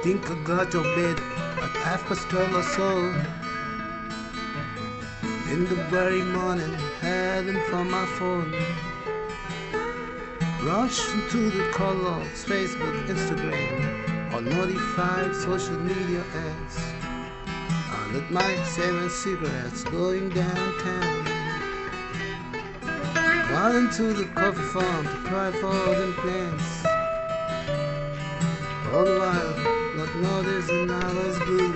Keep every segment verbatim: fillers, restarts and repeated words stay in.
think I got your bed at half past twelve or so. In the very morning, heading for my phone. Rush into the colors, Facebook, Instagram, or notified social media ads. I lit my seven cigarettes going downtown. Got into the coffee farm to try foreign plants. All the while, not noticing I was blue.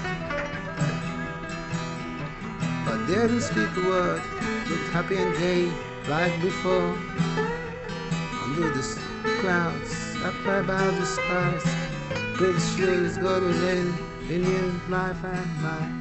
But didn't speak a word, looked happy and gay like before. Under the clouds, up above the skies, pretty sure it's gonna rain in your life and mine.